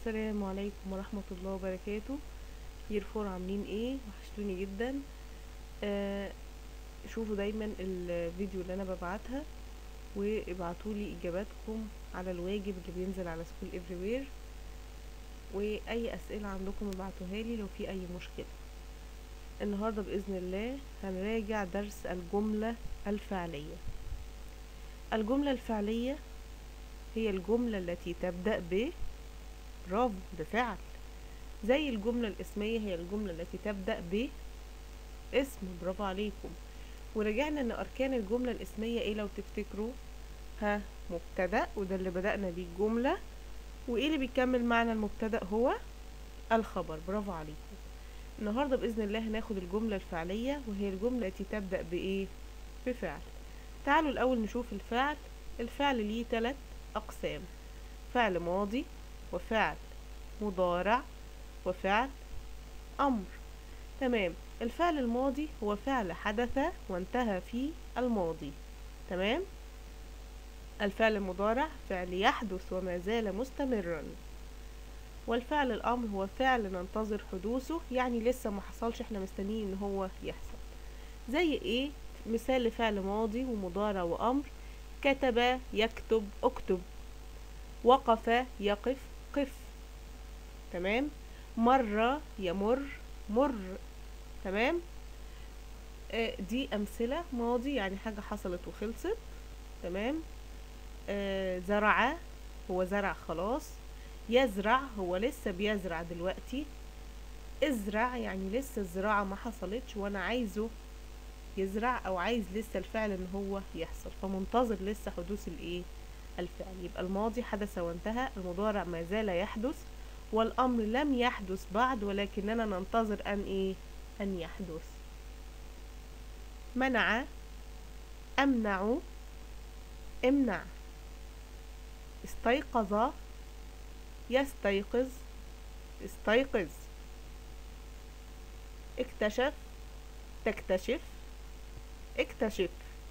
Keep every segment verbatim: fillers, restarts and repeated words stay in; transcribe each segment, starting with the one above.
السلام عليكم ورحمة الله وبركاته. يير فور عاملين ايه؟ وحشتوني جدا. آه شوفوا دايما الفيديو اللي انا ببعتها وابعتولي اجاباتكم على الواجب اللي بينزل على سكول افريوير، واي اسئلة عندكم ابعتوها لي لو في اي مشكلة. النهاردة باذن الله هنراجع درس الجملة الفعلية. الجملة الفعلية هي الجملة التي تبدأ ب برافو بفعل، زي الجملة الاسمية هي الجملة التي تبدأ ب اسم. برافو عليكم. ورجعنا ان اركان الجملة الاسمية ايه لو تفتكروا؟ ها، مبتدأ وده اللي بدأنا بيه الجملة، وايه اللي بيكمل معنى المبتدأ؟ هو الخبر. برافو عليكم. النهاردة بإذن الله هناخد الجملة الفعلية وهي الجملة التي تبدأ بايه؟ بفعل. تعالوا الاول نشوف الفعل. الفعل ليه ثلاث اقسام: فعل ماضي، وفعل مضارع، وفعل امر. تمام. الفعل الماضي هو فعل حدث وانتهى في الماضي. تمام. الفعل المضارع فعل يحدث وما زال مستمرا. والفعل الامر هو فعل ننتظر حدوثه، يعني لسه ما حصلش، احنا مستنيين ان هو يحصل. زي ايه؟ مثال لفعل ماضي ومضارع وامر: كتب يكتب اكتب، وقف يقف قف. تمام. مر يمر مر. تمام. آه دي امثله ماضي، يعني حاجه حصلت وخلصت. تمام. آه زرع هو زرع خلاص. يزرع هو لسه بيزرع دلوقتي. ازرع يعني لسه الزراعه ما حصلتش وانا عايزه يزرع، او عايز لسه الفعل ان هو يحصل، فمنتظر لسه حدوث الايه؟ الفعل. يبقى الماضي حدث وانتهى، المضارع ما زال يحدث، والامر لم يحدث بعد ولكننا ننتظر ان ايه؟ ان يحدث. منع امنع امنع. استيقظ يستيقظ استيقظ. اكتشف تكتشف اكتشف.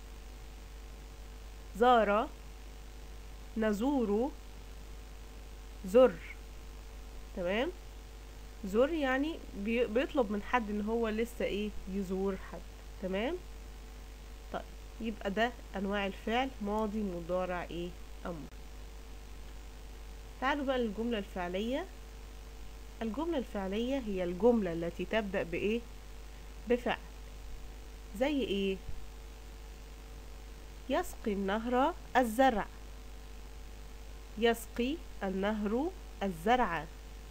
زار نزور زر. تمام. زر يعني بي بيطلب من حد ان هو لسه ايه؟ يزور حد. تمام. طيب، يبقى ده انواع الفعل: ماضي، مضارع، ايه؟ امر. تعالوا بقى للجملة الفعلية. الجملة الفعلية هي الجملة التي تبدأ بايه؟ بفعل. زي ايه؟ يسقي النهر الزرع. يسقي النهر الزرع.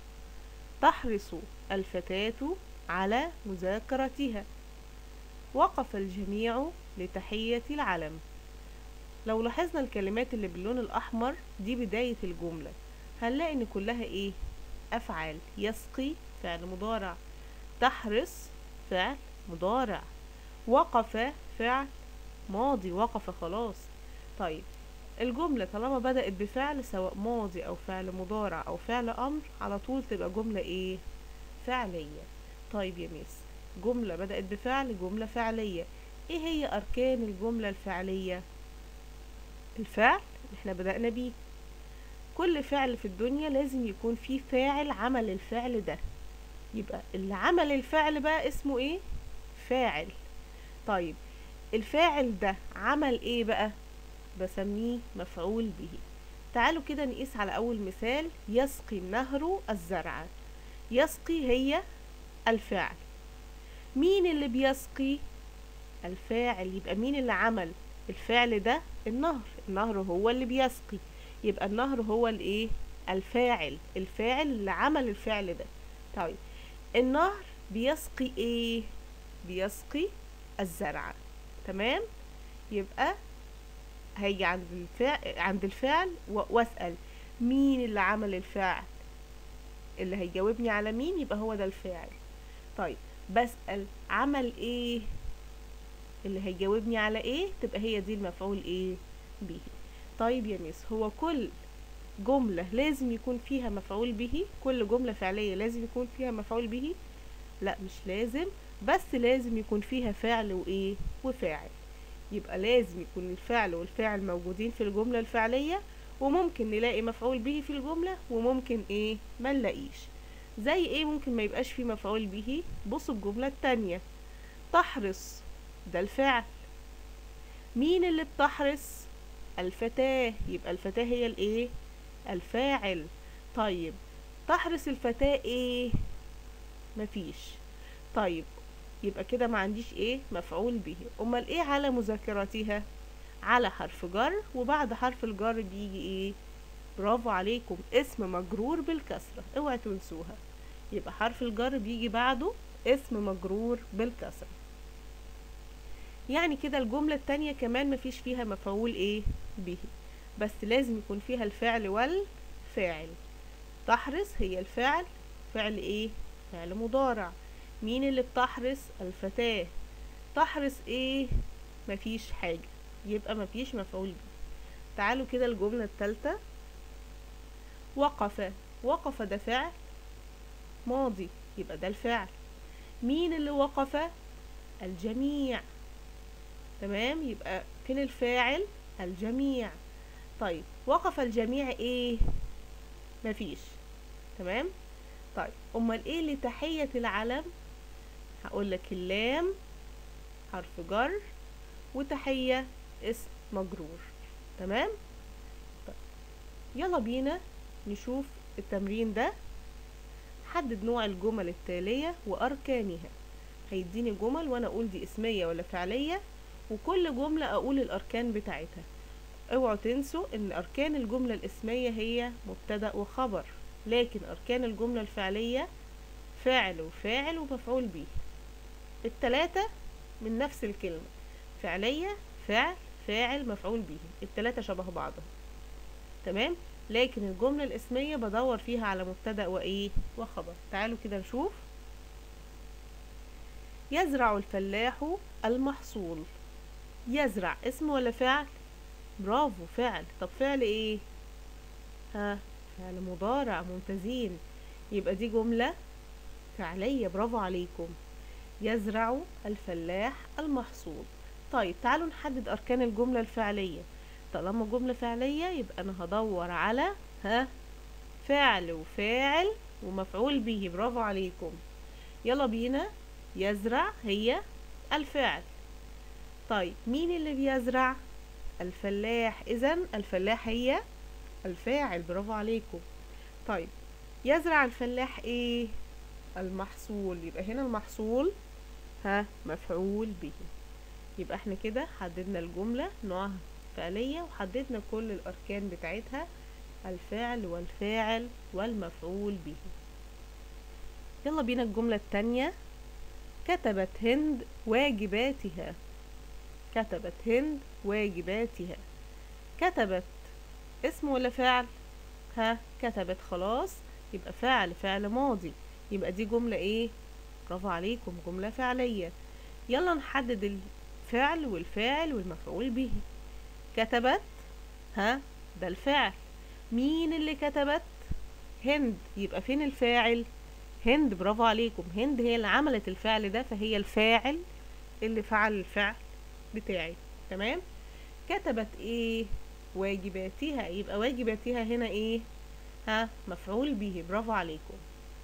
تحرص الفتاة على مذاكرتها. وقف الجميع لتحية العلم. لو لاحظنا الكلمات اللي باللون الأحمر دي بداية الجملة، هنلاقي ان كلها ايه؟ أفعال. يسقي فعل مضارع، تحرص فعل مضارع، وقف فعل ماضي، وقف خلاص. طيب، الجملة طالما بدأت بفعل سواء ماضي أو فعل مضارع أو فعل أمر، على طول تبقى جملة ايه؟ فعلية. طيب يا ميس، جملة بدأت بفعل جملة فعلية، ايه هي أركان الجملة الفعلية؟ الفعل اللي احنا بدأنا بيه. كل فعل في الدنيا لازم يكون فيه فاعل عمل الفعل ده، يبقى اللي عمل الفعل بقى اسمه ايه؟ فاعل. طيب، الفاعل ده عمل ايه بقى؟ بسميه مفعول به. تعالوا كده نقيس على اول مثال: يسقي النهر الزرع. يسقي هي الفاعل. مين اللي بيسقي؟ الفاعل. يبقى مين اللي عمل الفعل ده؟ النهر. النهر هو اللي بيسقي، يبقى النهر هو الايه؟ الفاعل. الفاعل اللي عمل الفعل ده. طيب، النهر بيسقي ايه؟ بيسقي الزرع. تمام. يبقى هيجي عند الفعل عند الفعل واسأل مين اللي عمل الفعل، اللي هيجاوبني على مين يبقى هو ده الفاعل. طيب، بسأل عمل ايه، اللي هيجاوبني على ايه تبقى هي دي المفعول ايه؟ به. طيب يا ميس، هو كل جملة لازم يكون فيها مفعول به؟ كل جملة فعلية لازم يكون فيها مفعول به؟ لا، مش لازم، بس لازم يكون فيها فعل وايه؟ وفاعل. يبقى لازم يكون الفعل والفاعل موجودين في الجملة الفعلية، وممكن نلاقي مفعول به في الجملة وممكن ايه ما نلاقيش. زي ايه ممكن ما يبقاش فيه مفعول به؟ بصوا الجملة التانية، تحرص ده الفعل. مين اللي بتحرص؟ الفتاة، يبقى الفتاة هي الايه؟ الفاعل. طيب تحرص الفتاة ايه؟ مفيش. طيب يبقى كده ما عنديش ايه مفعول به. امال ايه على مذاكرتها؟ على حرف جر، وبعد حرف الجر بيجي ايه؟ برافو عليكم، اسم مجرور بالكسرة، اوعى تنسوها. يبقى حرف الجر بيجي بعده اسم مجرور بالكسرة. يعني كده الجملة التانية كمان مفيش فيها مفعول ايه به، بس لازم يكون فيها الفعل والفاعل. تحرص هي الفعل، فعل ايه؟ فعل مضارع. مين اللي بتحرص؟ الفتاة. تحرص ايه؟ مفيش حاجة، يبقى مفيش مفعول به. تعالوا كده الجملة الثالثة، وقف. وقف ده فعل ماضي، يبقى ده الفعل. مين اللي وقف؟ الجميع. تمام، يبقى فين الفاعل؟ الجميع. طيب وقف الجميع ايه؟ مفيش. تمام. طيب امال ايه لتحية العلم؟ هقولك اللام حرف جر، وتحية اسم مجرور. تمام. طيب يلا بينا نشوف التمرين ده. حدد نوع الجمل التالية وأركانها. هيديني جمل وأنا أقول دي اسمية ولا فعلية، وكل جملة أقول الأركان بتاعتها. اوعوا تنسوا إن أركان الجملة الاسمية هي مبتدأ وخبر، لكن أركان الجملة الفعلية فاعل وفاعل ومفعول به، التلاتة من نفس الكلمة، فعلية فعل فاعل مفعول به، التلاتة شبه بعضهم. تمام. لكن الجملة الاسمية بدور فيها على مبتدأ وإيه وخبر. تعالوا كده نشوف. يزرع الفلاح المحصول. يزرع اسم ولا فعل؟ برافو فعل. طب فعل ايه؟ ها، فعل مضارع، ممتازين. يبقى دي جملة فعلية، برافو عليكم. يزرع الفلاح المحصول. طيب تعالوا نحدد أركان الجملة الفعلية. طالما جملة فعلية يبقى أنا هدور على ها فعل وفاعل ومفعول به، برافو عليكم. يلا بينا. يزرع هي الفعل. طيب مين اللي بيزرع؟ الفلاح، إذن الفلاح هي الفاعل، برافو عليكم. طيب يزرع الفلاح ايه؟ المحصول، يبقى هنا المحصول ها مفعول به. يبقى احنا كده حددنا الجملة نوعها فعلية، وحددنا كل الأركان بتاعتها، الفعل والفاعل والمفعول به. يلا بينا الجملة التانية. كتبت هند واجباتها. كتبت هند واجباتها. كتبت اسم ولا فعل؟ ها، كتبت خلاص، يبقى فعل، فعل ماضي، يبقى دي جملة ايه؟ برافو عليكم، جملة فعلية. يلا نحدد الفعل والفاعل والمفعول به. كتبت ها ده الفعل. مين اللي كتبت؟ هند، يبقى فين الفاعل؟ هند، برافو عليكم، هند هي اللي عملت الفعل ده، فهي الفاعل اللي فعل الفعل بتاعي. تمام. كتبت ايه؟ واجباتها، يبقى واجباتها هنا ايه؟ ها مفعول به، برافو عليكم.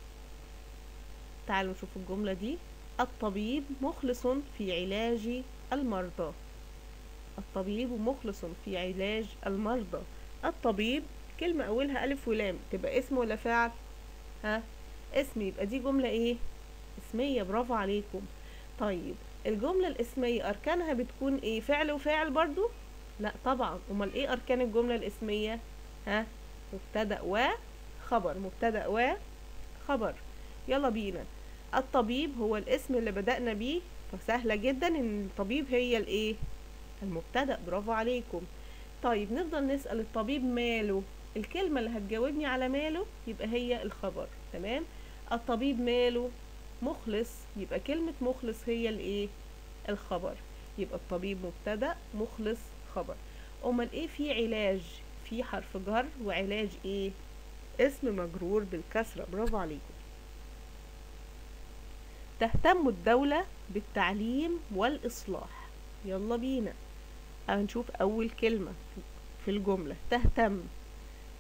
تعالوا نشوف الجملة دي. الطبيب مخلص في علاج المرضى. الطبيب مخلص في علاج المرضى. الطبيب كلمة أولها ألف ولام، تبقى اسم ولا فعل؟ ها اسم، يبقى دي جملة ايه؟ اسمية، برافو عليكم. طيب الجملة الاسمية أركانها بتكون ايه؟ فعل وفاعل برضو؟ لا طبعا. امال ايه أركان الجملة الاسمية؟ ها مبتدأ وخبر، مبتدأ وخبر. يلا بينا. الطبيب هو الاسم اللي بدأنا بيه، فسهلة جدا ان الطبيب هي الايه؟ المبتدأ، برافو عليكم. طيب نفضل نسأل الطبيب ماله، الكلمة اللي هتجاوبني على ماله يبقى هي الخبر. تمام. الطبيب ماله مخلص، يبقى كلمة مخلص هي الايه؟ الخبر. يبقى الطبيب مبتدأ، مخلص خبر. امال ايه في علاج؟ في حرف جر، وعلاج ايه؟ اسم مجرور بالكسرة، برافو عليكم. تهتم الدولة بالتعليم والإصلاح. يلا بينا هنشوف أول كلمة في الجملة. تهتم،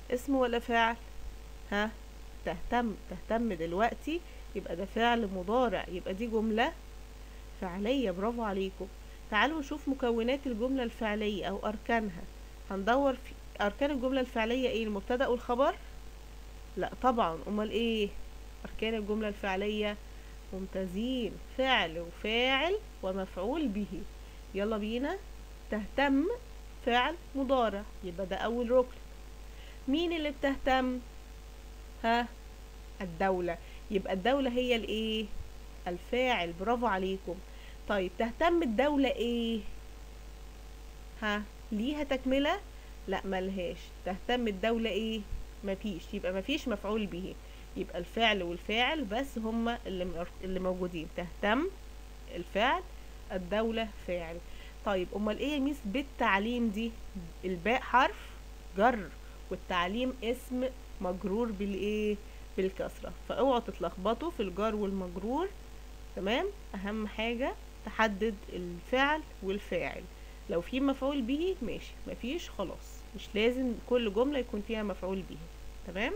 اسم ولا فعل؟ ها، تهتم تهتم دلوقتي يبقى ده فعل مضارع، يبقى دي جملة فعلية. برافو عليكم. تعالوا نشوف مكونات الجملة الفعلية أو أركانها. هندور في أركان الجملة الفعلية إيه؟ المبتدأ والخبر؟ لا طبعا، أمال إيه أركان الجملة الفعلية؟ ممتازين، فعل وفاعل ومفعول به. يلا بينا. تهتم فعل مضارع، يبقى ده أول ركن. مين اللي بتهتم؟ ها، الدولة، يبقى الدولة هي الإيه؟ الفاعل. برافو عليكم. طيب تهتم الدولة إيه؟ ها، ليها تكملة؟ لا ملهاش. تهتم الدولة إيه؟ مفيش، يبقى مفيش مفعول به، يبقى الفعل والفاعل بس هما اللي اللي موجودين. تهتم الفعل، الدولة فاعل. طيب امال ايه يا ميس بالتعليم دي؟ الباء حرف جر، والتعليم اسم مجرور بالايه؟ بالكسرة. فاوعوا تتلخبطوا في الجر والمجرور. تمام، اهم حاجة تحدد الفعل والفاعل. لو في مفعول به ماشي، مفيش خلاص، مش لازم كل جملة يكون فيها مفعول به. تمام.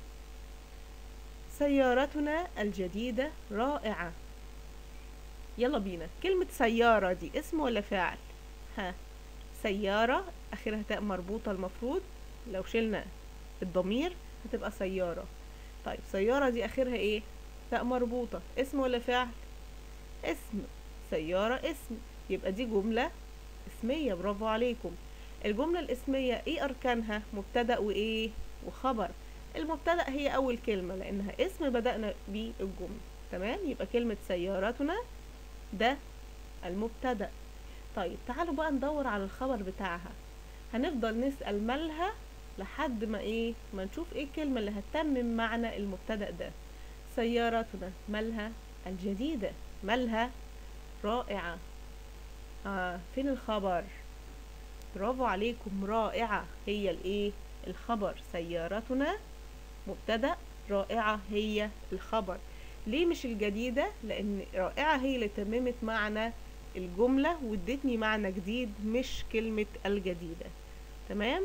سيارتنا الجديدة رائعة. يلا بينا. كلمة سيارة دي اسم ولا فعل؟ ها، سيارة اخرها تاء مربوطة، المفروض لو شلنا الضمير هتبقى سيارة. طيب سيارة دي اخرها ايه؟ تاء مربوطة، اسم ولا فعل؟ اسم. سيارة اسم، يبقى دي جملة اسمية. برافو عليكم. الجملة الاسمية ايه اركانها؟ مبتدأ وايه؟ وخبر. المبتدأ هي اول كلمة لانها اسم بدأنا بيه الجملة. تمام، يبقى كلمة سيارتنا ده المبتدأ. طيب تعالوا بقى ندور على الخبر بتاعها. هنفضل نسأل مالها لحد ما ايه؟ ما نشوف ايه الكلمة اللي هتتمم معنى المبتدأ ده. سيارتنا مالها؟ الجديدة. مالها؟ رائعة. آه، فين الخبر؟ برافو عليكم، رائعة هي الايه؟ الخبر. سيارتنا مبتدأ، رائعة هي الخبر. ليه مش الجديدة؟ لان رائعة هي اللي تممت معنى الجملة وادتني معنى جديد، مش كلمة الجديدة. تمام.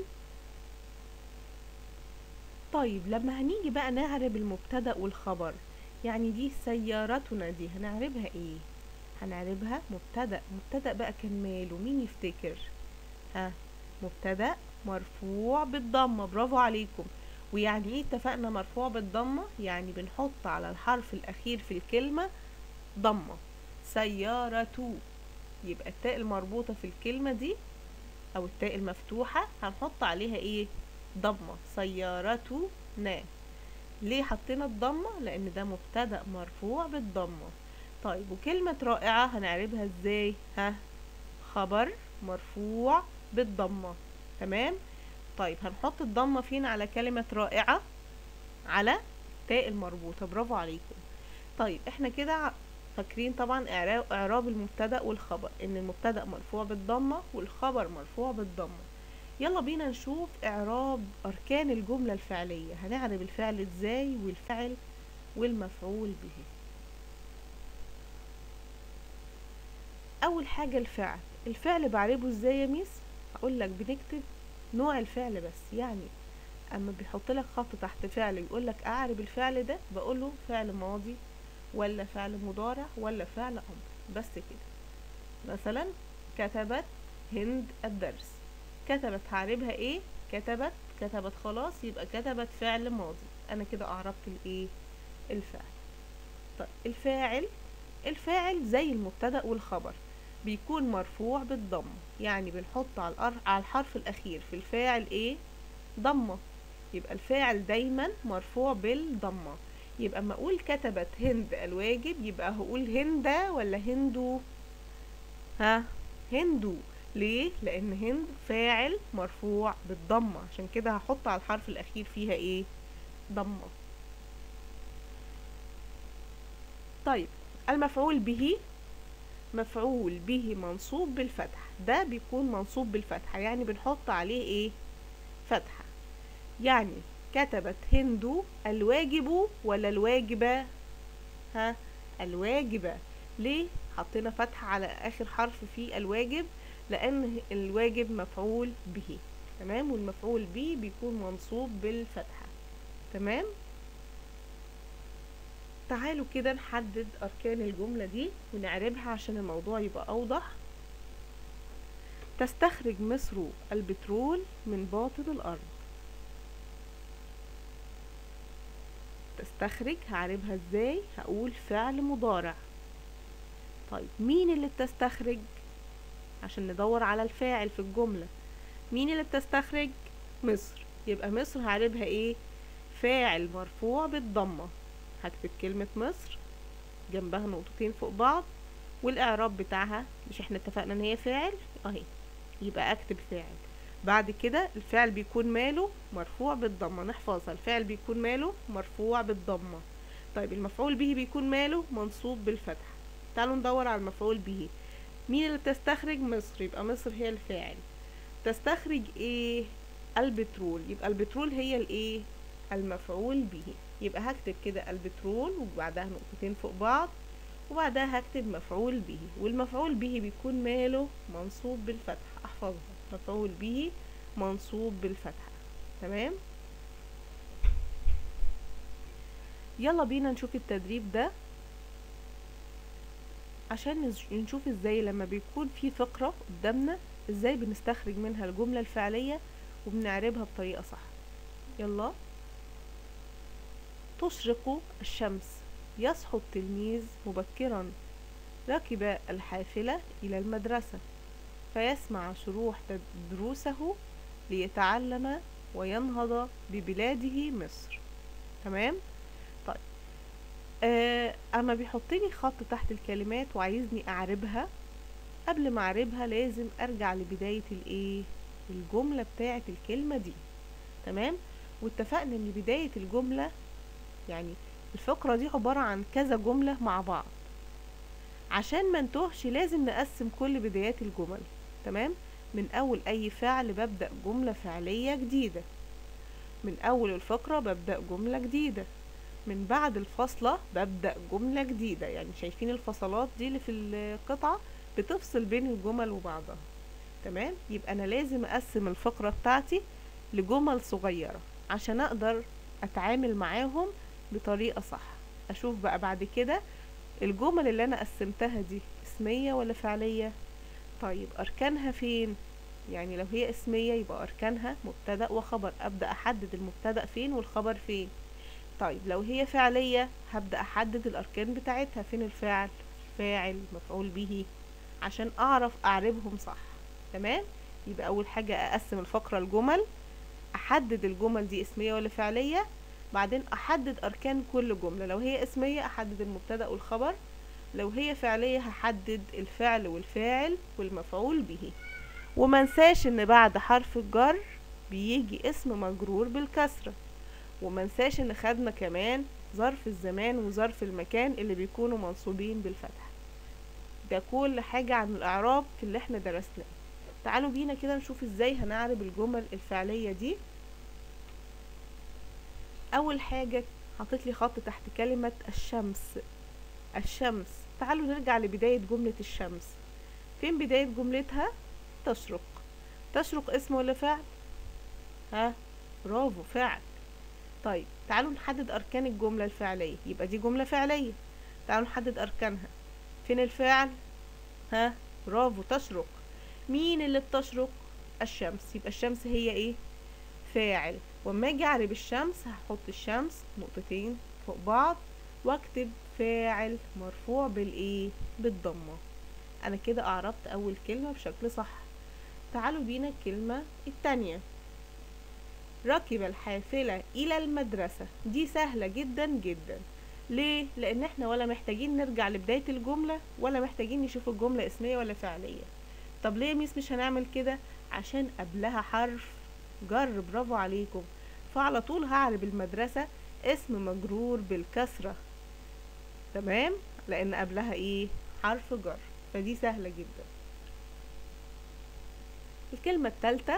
طيب لما هنيجي بقى نعرب المبتدأ والخبر، يعني دي سيارتنا دي هنعربها ايه؟ هنعربها مبتدأ. مبتدأ بقى كان ماله؟ مين يفتكر؟ ها، مبتدأ مرفوع بالضمة. برافو عليكم. ويعني ايه اتفقنا مرفوع بالضمة؟ يعني بنحط على الحرف الأخير في الكلمة ضمة. سيارة، يبقى التاء المربوطة في الكلمة دي أو التاء المفتوحة هنحط عليها ايه؟ ضمة. سيارتنا. ليه حطينا الضمة؟ لأن ده مبتدأ مرفوع بالضمة. طيب وكلمة رائعة هنعربها ازاي؟ ها، خبر مرفوع بالضمة. تمام. طيب هنحط الضمة فين على كلمة رائعة؟ على تاء المربوطة. برافو عليكم. طيب احنا كده فاكرين طبعا اعراب اعراب المبتدأ والخبر، ان المبتدأ مرفوع بالضمة والخبر مرفوع بالضمة. يلا بينا نشوف اعراب اركان الجملة الفعلية. هنعرب الفعل ازاي والفعل والمفعول به. اول حاجة الفعل. الفعل بعربه ازاي يا ميس؟ هقول لك بنكتب نوع الفعل بس. يعني اما بيحط لك خط تحت فعل يقول لك اعرب الفعل ده، بقول له فعل ماضي ولا فعل مضارع ولا فعل امر، بس كده. مثلا كتبت هند الدرس. كتبت هعربها ايه؟ كتبت. كتبت خلاص، يبقى كتبت فعل ماضي. انا كده اعربت الايه؟ الفعل. طيب الفاعل. الفاعل زي المبتدأ والخبر بيكون مرفوع بالضمة، يعني بنحط على على الحرف الاخير في الفاعل ايه؟ ضمة. يبقى الفاعل دايما مرفوع بالضمة. يبقى اما اقول كتبت هند الواجب، يبقى هقول هندة ولا هندو؟ ها، هندو. ليه؟ لان هند فاعل مرفوع بالضمة، عشان كده هحط على الحرف الاخير فيها ايه؟ ضمة. طيب المفعول به. مفعول به منصوب بالفتح، ده بيكون منصوب بالفتحة، يعني بنحط عليه ايه؟ فتحة. يعني كتبت هند الواجب ولا الواجبة؟ ها، الواجبة. ليه حطينا فتحة على آخر حرف في الواجب؟ لأن الواجب مفعول به. تمام، والمفعول به بيكون منصوب بالفتحة. تمام. تعالوا كده نحدد أركان الجملة دي ونعربها عشان الموضوع يبقى أوضح. تستخرج مصر البترول من باطن الأرض. تستخرج هعربها ازاي؟ هقول فعل مضارع. طيب مين اللي بتستخرج؟ عشان ندور على الفاعل في الجملة. مين اللي بتستخرج؟ مصر. يبقى مصر هعربها ايه؟ فاعل مرفوع بالضمة. هكتب كلمة مصر جنبها نقطتين فوق بعض، والاعراب بتاعها مش احنا اتفقنا ان هي فاعل اهي، يبقى اكتب فاعل. بعد كده الفعل بيكون ماله؟ مرفوع بالضمة. نحفظها، الفعل بيكون ماله؟ مرفوع بالضمة. طيب المفعول به بيكون ماله؟ منصوب بالفتحة. تعالوا ندور على المفعول به. مين اللي بتستخرج؟ مصر. يبقى مصر هي الفاعل. تستخرج ايه؟ البترول. يبقى البترول هي الايه؟ المفعول به. يبقى هكتب كده البترول وبعدها نقطتين فوق بعض، وبعدها هكتب مفعول به، والمفعول به بيكون ماله؟ منصوب بالفتحة. احفظها، مفعول به منصوب بالفتحة. تمام. يلا بينا نشوف التدريب ده عشان نشوف ازاي لما بيكون في فقرة قدامنا ازاي بنستخرج منها الجملة الفعلية وبنعربها بطريقة صح. يلا. تشرق الشمس، يصحو التلميذ مبكرا، ركب الحافلة إلى المدرسة فيسمع شروح دروسه ليتعلم وينهض ببلاده مصر. تمام. طيب آه اما بيحطني خط تحت الكلمات وعايزني اعربها، قبل ما اعربها لازم ارجع لبداية الايه؟ الجملة بتاعة الكلمة دي. تمام. واتفقنا ان بداية الجملة يعني الفقرة دي عبارة عن كذا جملة مع بعض. عشان ما نتوهش لازم نقسم كل بدايات الجمل. تمام. من اول اي فعل ببدأ جملة فعلية جديدة، من اول الفقرة ببدأ جملة جديدة، من بعد الفصلة ببدأ جملة جديدة. يعني شايفين الفصلات دي اللي في القطعة بتفصل بين الجمل وبعضها. تمام. يبقى انا لازم اقسم الفقرة بتاعتي لجمل صغيرة عشان اقدر اتعامل معاهم بطريقة صح. اشوف بقى بعد كده الجمل اللي انا قسمتها دي اسمية ولا فعلية. طيب اركانها فين؟ يعني لو هي اسمية يبقى اركانها مبتدأ وخبر، ابدأ احدد المبتدأ فين والخبر فين. طيب لو هي فعلية هبدأ احدد الاركان بتاعتها، فين الفاعل، فاعل، مفعول به، عشان اعرف اعربهم صح. تمام. يبقى اول حاجة اقسم الفقرة لجمل، احدد الجمل دي اسمية ولا فعلية، بعدين احدد اركان كل جملة. لو هي اسمية احدد المبتدأ والخبر، لو هي فعلية هحدد الفعل والفاعل والمفعول به. ومنساش ان بعد حرف الجر بيجي اسم مجرور بالكسرة، ومنساش ان خدنا كمان ظرف الزمان وظرف المكان اللي بيكونوا منصوبين بالفتح. ده كل حاجة عن الاعراب في اللي احنا درسناه. تعالوا بينا كده نشوف ازاي هنعرب الجمل الفعلية دي. اول حاجة حطيت لي خط تحت كلمة الشمس. الشمس، تعالوا نرجع لبداية جملة الشمس. فين بداية جملتها؟ تشرق. تشرق اسم ولا فعل؟ ها، برافو، فعل. طيب تعالوا نحدد اركان الجملة الفعلية. يبقى دي جملة فعلية، تعالوا نحدد اركانها. فين الفعل؟ ها، برافو، تشرق. مين اللي بتشرق؟ الشمس. يبقى الشمس هي ايه؟ فاعل. واما اجي اعرب الشمس هحط الشمس نقطتين فوق بعض واكتب فاعل مرفوع بالايه؟ بالضمه. انا كده اعربت اول كلمه بشكل صح. تعالوا بينا الكلمه التانية. ركب الحافله الى المدرسه. دي سهله جدا جدا. ليه؟ لان احنا ولا محتاجين نرجع لبدايه الجمله ولا محتاجين نشوف الجمله اسميه ولا فعليه. طب ليه ميس مش هنعمل كده؟ عشان قبلها حرف جر. برافو عليكم. فعلى طول هعرب المدرسة اسم مجرور بالكسرة. تمام، لان قبلها ايه؟ حرف جر. فدي سهلة جدا. الكلمة الثالثة،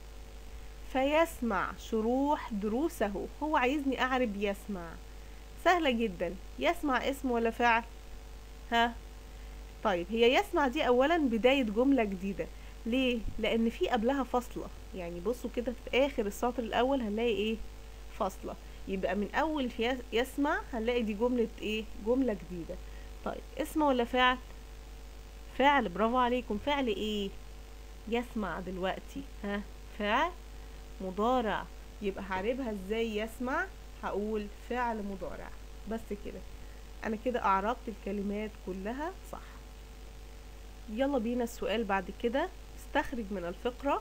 فيسمع شروح دروسه. هو عايزني اعرب يسمع. سهلة جدا. يسمع اسم ولا فعل؟ ها، طيب هي يسمع دي اولا بداية جملة جديدة. ليه؟ لان في قبلها فاصلة. يعني بصوا كده في اخر السطر الاول هنلاقي ايه؟ فاصلة. يبقى من اول يسمع هنلاقي دي جملة ايه؟ جملة جديدة. طيب اسم ولا فعل؟ فعل، برافو عليكم. فعل ايه؟ يسمع دلوقتي. ها؟ فعل مضارع. يبقى هعربها ازاي يسمع؟ هقول فعل مضارع بس كده. انا كده اعربت الكلمات كلها صح. يلا بينا السؤال بعد كده. استخرج من الفقرة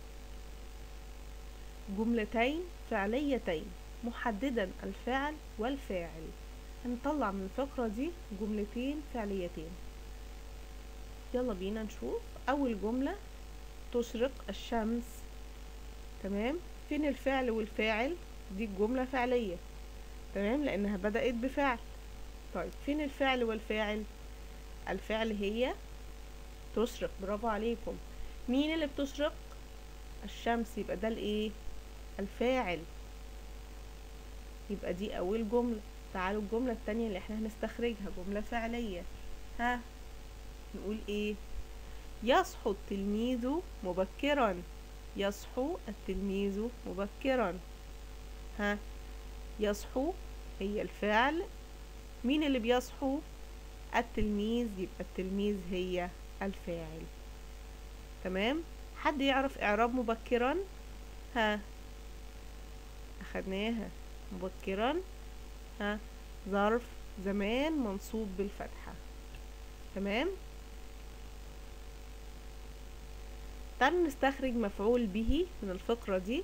جملتين فعليتين محددا الفعل والفاعل. هنطلع من الفقرة دي جملتين فعليتين. يلا بينا نشوف. اول جملة تشرق الشمس. تمام. فين الفعل والفاعل؟ دي الجملة فعلية. تمام، لانها بدأت بفعل. طيب فين الفعل والفاعل؟ الفعل هي تشرق، برافو عليكم. مين اللي بتشرق؟ الشمس، يبقى ده الايه؟ الفاعل. يبقى دي اول جملة. تعالوا الجملة التانية اللي احنا هنستخرجها جملة فعلية. ها؟ نقول ايه؟ يصحو التلميذ مبكرا. يصحو التلميذ مبكرا. ها؟ يصحو هي الفعل. مين اللي بيصحو؟ التلميذ، يبقى التلميذ هي الفاعل. تمام. حد يعرف اعراب مبكرا؟ ها؟ اخدناها. مبكرا ها؟ ظرف زمان منصوب بالفتحة. تمام. تعالوا نستخرج مفعول به من الفقرة دي.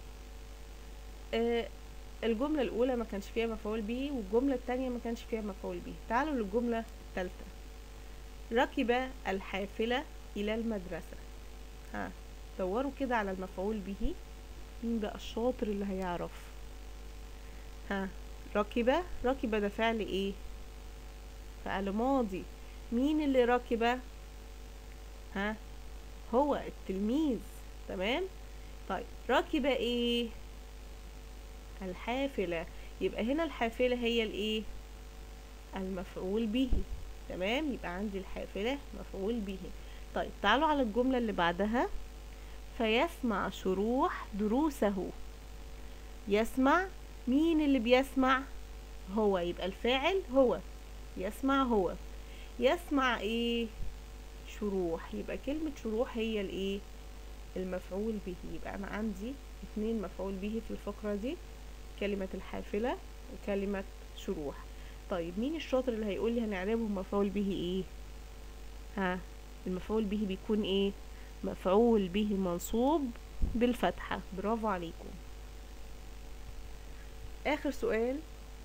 آه الجملة الأولى ما كانش فيها مفعول به، والجملة التانية ما كانش فيها مفعول به. تعالوا للجملة الثالثة. ركب الحافلة إلى المدرسة. ها؟ دوروا كده على المفعول به. مين بقى الشاطر اللي هيعرف؟ ها؟ ركب، ركب ده فعل ايه؟ فعل ماضي. مين اللي ركب؟ ها؟ هو التلميذ. تمام. طيب ركب ايه؟ الحافلة. يبقى هنا الحافلة هي الايه؟ المفعول به. تمام. يبقى عندي الحافلة مفعول به. طيب تعالوا على الجملة اللي بعدها. فيسمع شروح دروسه. يسمع، مين اللي بيسمع؟ هو، يبقى الفاعل هو. يسمع هو. يسمع ايه؟ شروح. يبقى كلمة شروح هي الايه؟ المفعول به. يبقى انا عندي اتنين مفعول به في الفقرة دي، كلمة الحافلة وكلمة شروح. طيب مين الشاطر اللي هيقول لي هنعربهم مفعول به ايه؟ ها؟ المفعول به بيكون ايه؟ مفعول به منصوب بالفتحة. برافو عليكم. اخر سؤال.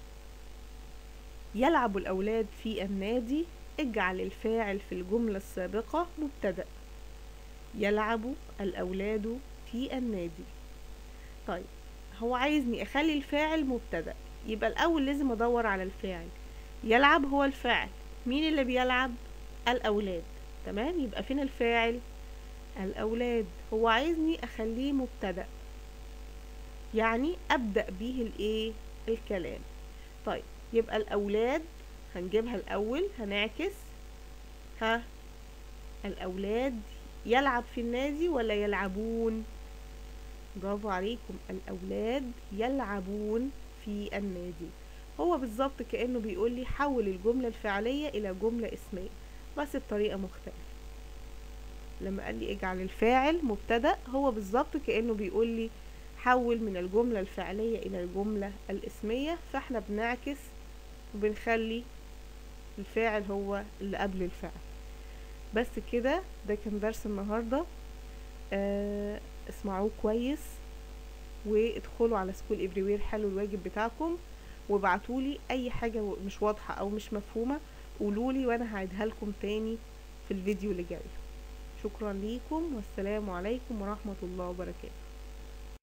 يلعب الاولاد في النادي. اجعل الفاعل في الجملة السابقة مبتدأ. يلعب الاولاد في النادي. طيب هو عايزني اخلي الفاعل مبتدأ، يبقى الاول لازم ادور على الفاعل. يلعب هو الفاعل. مين اللي بيلعب؟ الاولاد. تمام. يبقى فين الفاعل؟ الاولاد. هو عايزني اخليه مبتدأ، يعني ابدأ به الايه؟ الكلام. طيب يبقى الاولاد هنجيبها الاول، هنعكس. ها؟ الاولاد يلعب في النادي ولا يلعبون؟ برافو عليكم. الاولاد يلعبون في النادي. هو بالظبط كأنه بيقول لي حول الجملة الفعلية الى جملة اسمية، بس بطريقة مختلفة. لما قال لي اجعل الفاعل مبتدأ، هو بالظبط كأنه بيقول لي حول من الجملة الفعلية الى الجملة الاسمية، فاحنا بنعكس وبنخلي الفاعل هو اللي قبل الفعل. بس كده. ده كان درس النهاردة. آه اسمعوه كويس، وادخلوا على سكول افريوير حلوا الواجب بتاعكم، وابعتولي اي حاجة مش واضحة او مش مفهومة قولولي وانا هعيدها لكم تاني في الفيديو اللي جاي. شكرا ليكم، والسلام عليكم ورحمة الله وبركاته.